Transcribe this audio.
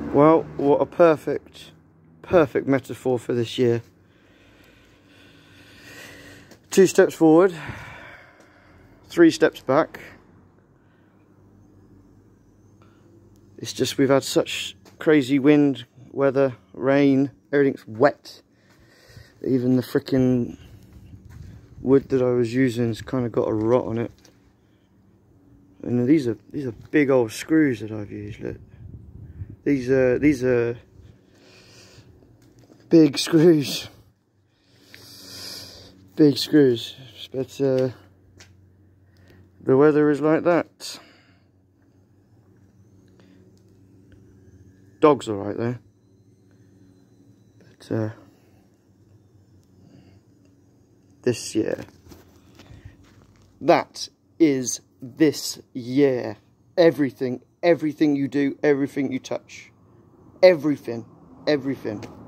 Well, what a perfect metaphor for this year. 2 steps forward, 3 steps back. It's just we've had such crazy wind, weather, rain, everything's wet. Even the freaking wood that I was using has kind of got a rot on it. And these are big old screws that I've used. Look, these are big screws. Big screws. But the weather is like that. Dog's alright though. But this year. That is this year. Everything you do, everything you touch. Everything.